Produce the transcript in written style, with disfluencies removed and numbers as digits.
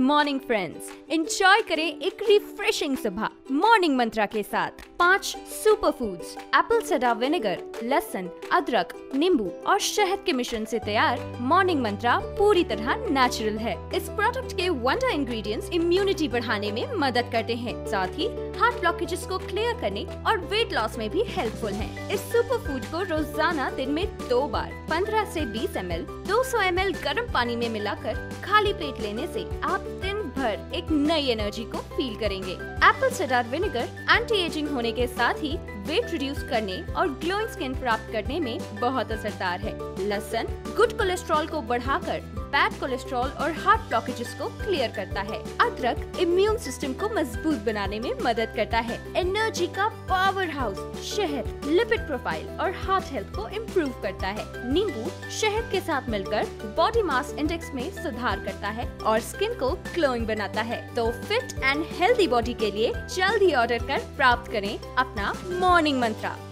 Morning friends, enjoy करें एक refreshing सुबह मॉर्निंग मंत्रा के साथ। 5 super foods, apple cider vinegar, लहसुन, अदरक, नींबू और शहद के मिश्रण से तैयार मॉर्निंग मंत्रा पूरी तरह नेचुरल है। इस प्रोडक्ट के वंडर इंग्रेडिएंट्स इम्यूनिटी बढ़ाने में मदद करते हैं, साथ ही हार्ट ब्लॉकेजेस को क्लियर करने और वेट लॉस में भी हेल्पफुल हैं। इस सुपर फूड को रोजाना दिन में 2 बार 15 से 20 ml 200 ml गर्म पानी में मिलाकर खाली पेट लेने से आप दिन भर एक नई एनर्जी को फील करेंगे। Apple cider vinegar anti ageing होने के साथ ही वेट रिड्यूस करने और ग्लोइंग स्किन प्राप्त करने में बहुत असरदार है। लहसुन गुड कोलेस्ट्रॉल को बढ़ाकर बैड कोलेस्ट्रॉल और हार्ट ब्लॉकेजेस को क्लियर करता है। अदरक इम्यून सिस्टम को मजबूत बनाने में मदद करता है। एनर्जी का पावर हाउस शहद लिपिड प्रोफाइल और हार्ट हेल्थ को इम्प्रूव करता है। नींबू शहद के साथ मिलकर बॉडी मास इंडेक्स में सुधार करता है और स्किन को ग्लोइंग बनाता है। तो फिट एंड हेल्दी बॉडी के लिए जल्द ही ऑर्डर कर प्राप्त करें अपना मॉर्निंग मंत्रा।